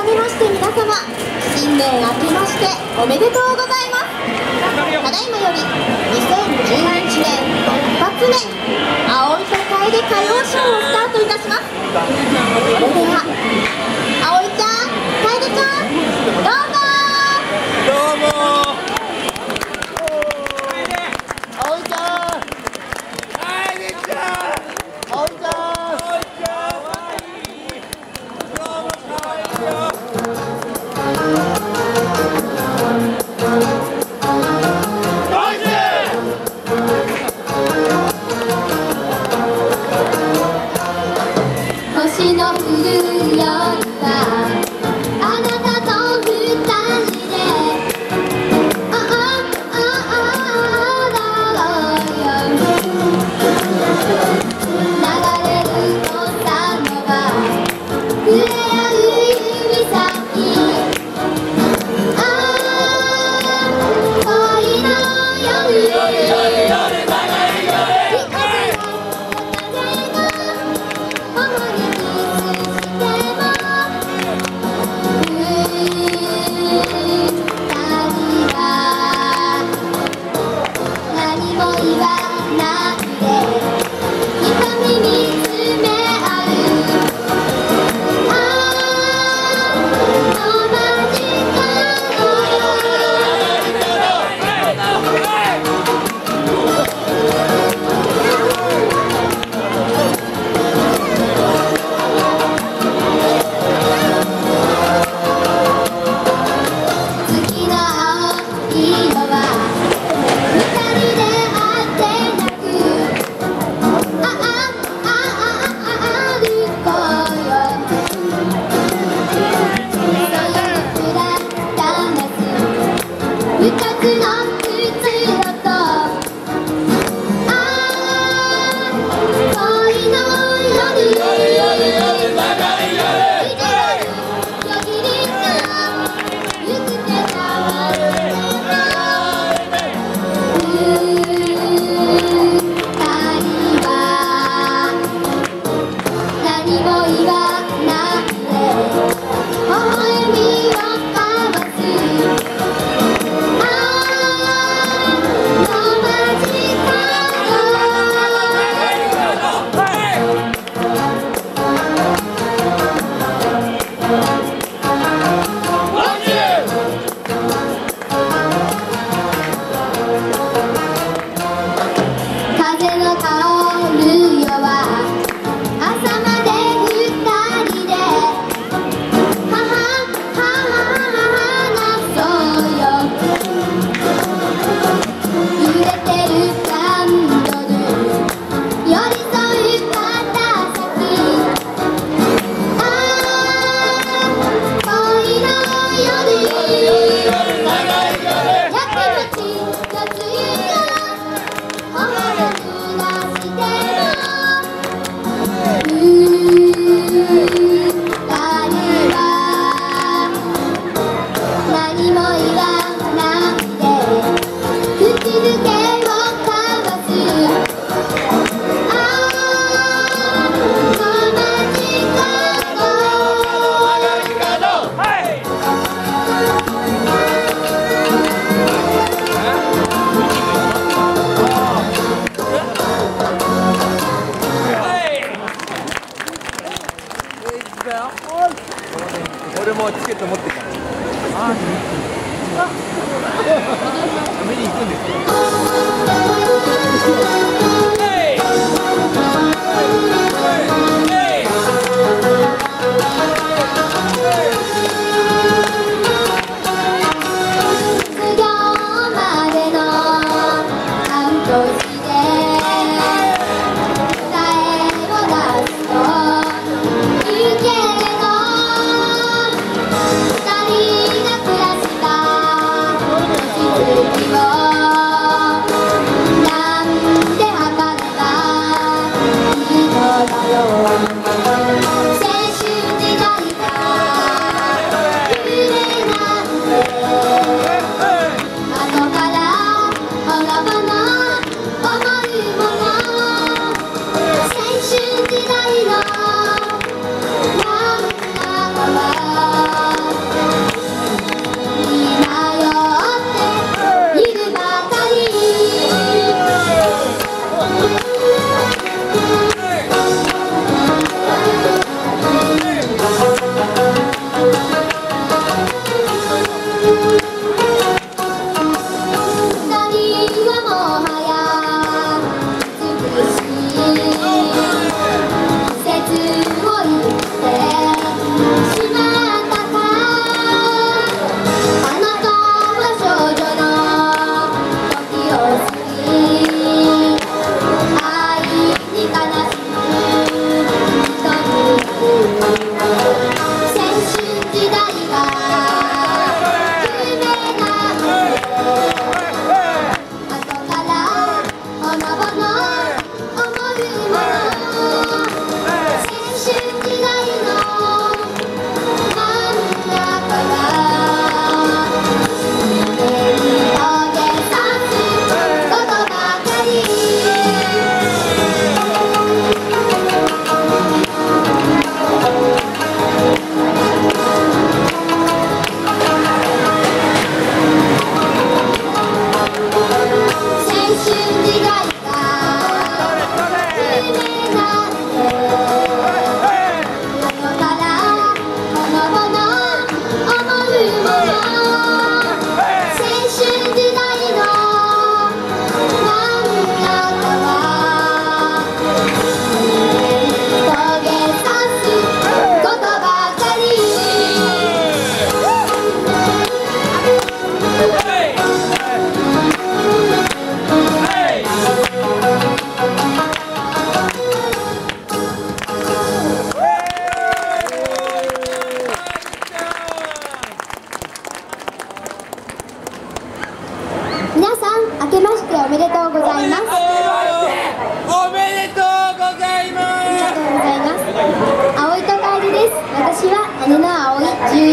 めまして皆様、新年明けましておめでとうございます。ただいまより2011年一発目、葵と楓歌謡ショーをスタートいたします。それでは葵ちゃん、楓ちゃん、どうぞ。 どうも葵ちゃん、 楓ちゃん、 葵ちゃん、 星の降る夜はあなたと二人で流れる土佐のは触れ合う指先、恋の夜俺もチケット持ってた。見に行くんですなんで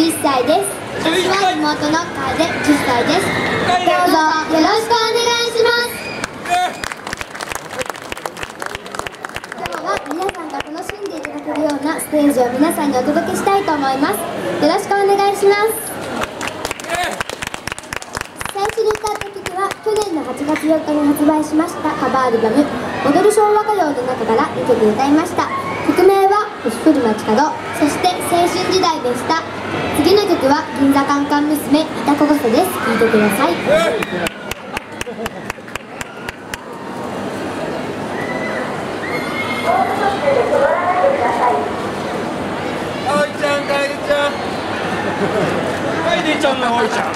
11歳です。私は妹の楓10歳です。どうぞよろしくお願いします。今日は皆さんが楽しんでいただけるようなステージを皆さんにお届けしたいと思います。よろしくお願いします。最初に歌った曲は去年の8月4日に発売しましたカバーアルバム「踊る昭和歌謡」の中から2曲歌いました。曲名は「星降る街角」、そして「青春時代」でした。次の曲は銀座カンカン娘いたこごそです。聴いてください。 葵ちゃん、楓ちゃん。楓ちゃんの葵ちゃん。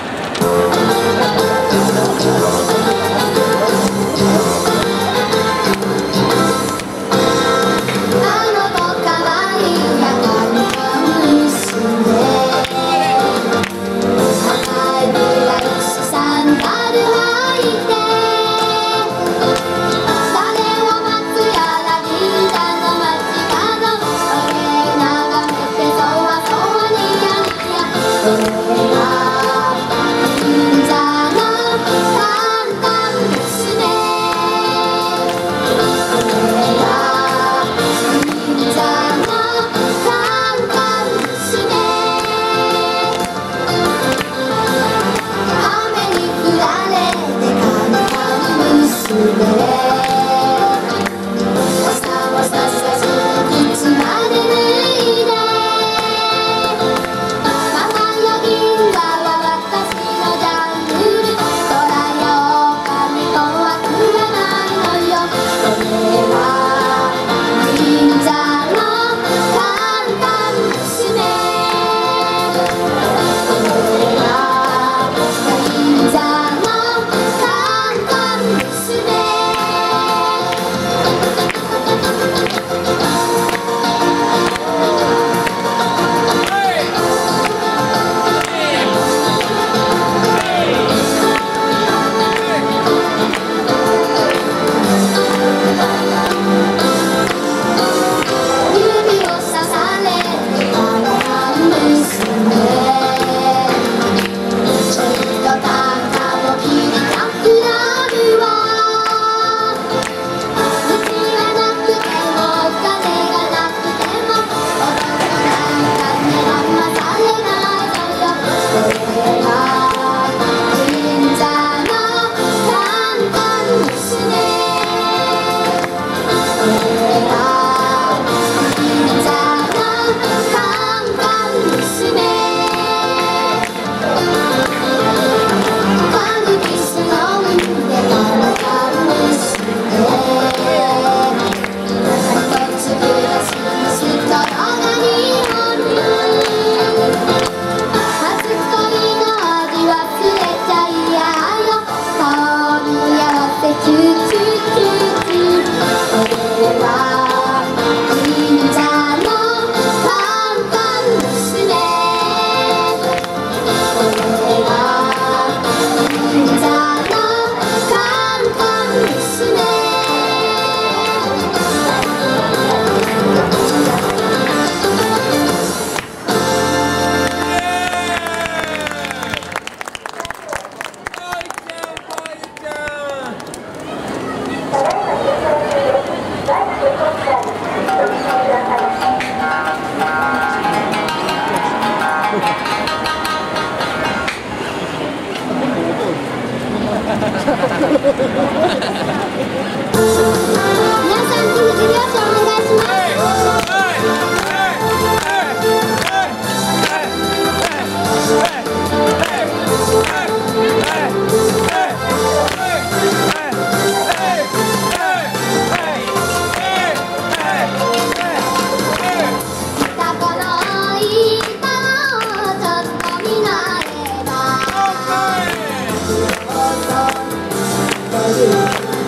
「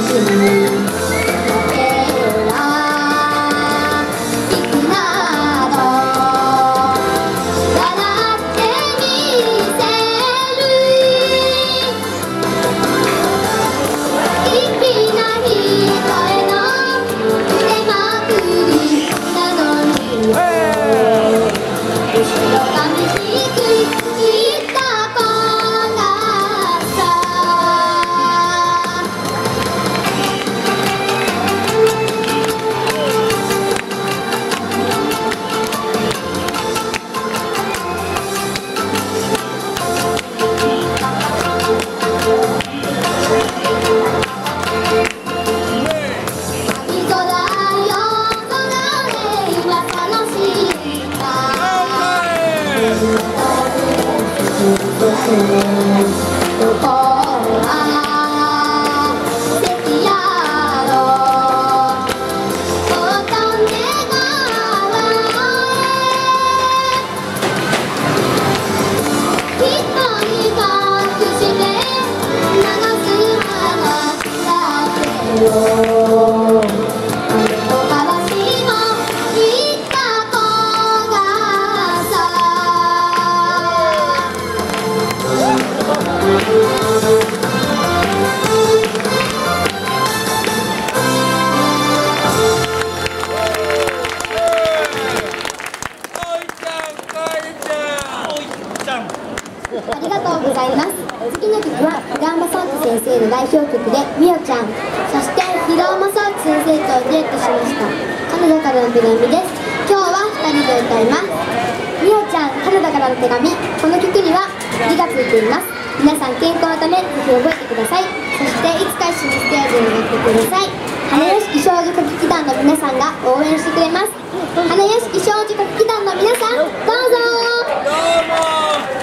しみだけは息など笑ってみせる粋な人への腕まくりなのに後ろ髪低い言った子がさ秋空よ空で今楽しいかどこは関やろ乙女川へ一人隠して流す花だけをおからしも言った子がさありがとうございます。次の曲は平尾正明先生の代表曲で「みおちゃん」、そして平尾正明先生とデュエットしましたカナダからの手紙です。今日は2人で歌います。みおちゃん、カナダからの手紙。この曲には字がついています。皆さん健康のためぜひ覚えてください。そしていつか一緒にステージに上がってください。花屋敷少女歌劇団の皆さんが応援してくれます。花屋敷少女歌劇団の皆さん、どうぞ。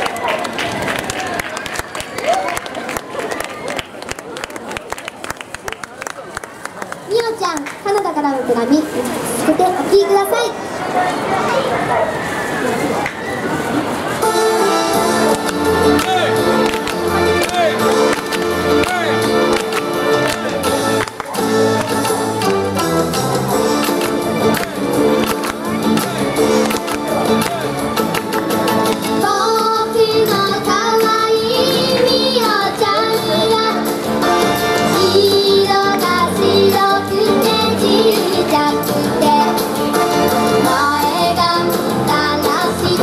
みおちゃん、カナダからの手紙、そしてお聴きください。前が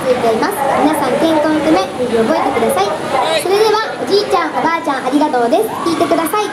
いています。皆さん健康のためルールを覚えてください。それではおじいちゃんおばあちゃんありがとうです。聞いてください。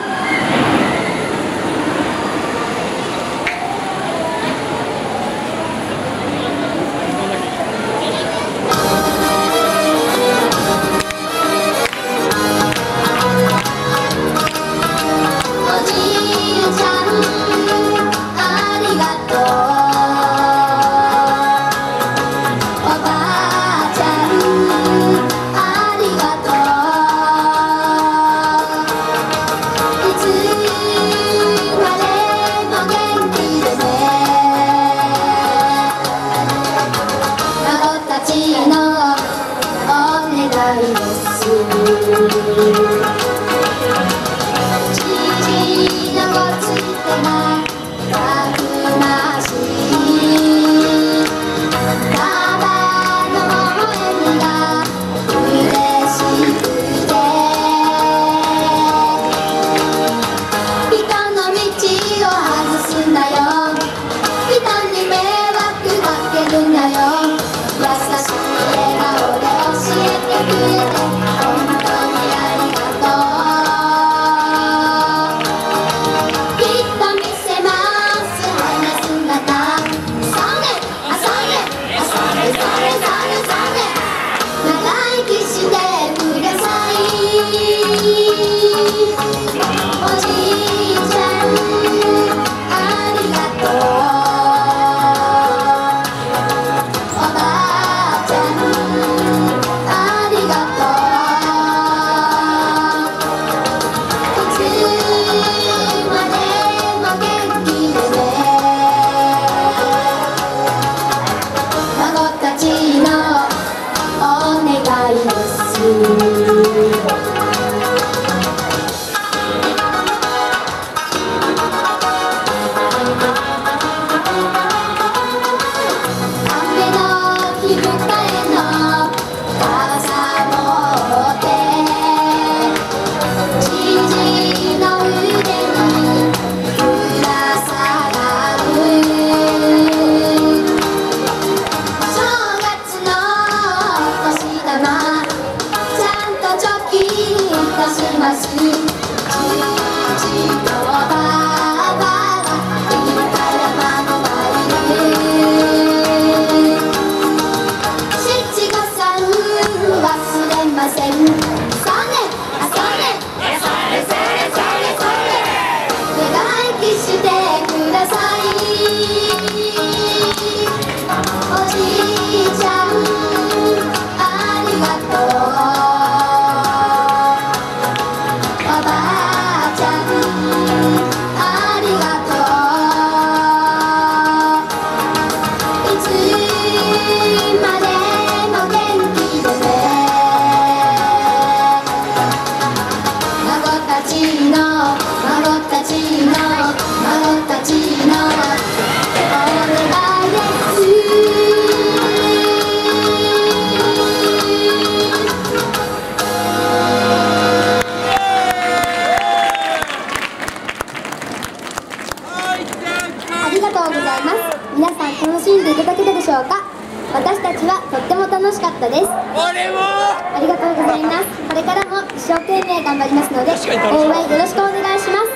私たちはとっても楽しかったです。 俺もありがとうございます。これからも一生懸命頑張りますので応援よろしくお願いします。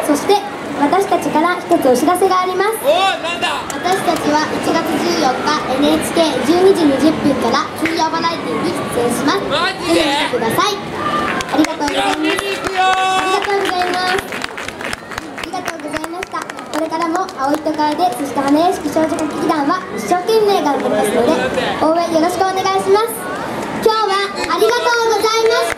そして私たちから一つお知らせがあります。 なんだ。 私たちは1月14日 NHK12 時20分から通夜バラエティに出演します。 マジで？ ぜひ見てください。ありがとうございます。ありがとうございます。ありがとうございました。これからも青い都会で、そして花屋敷少女歌劇団は一生懸命頑張りますので応援よろしくお願いします。今日はありがとうございました。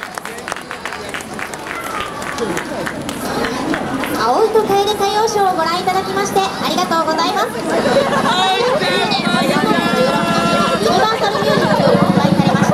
青い都会で歌謡ショーをご覧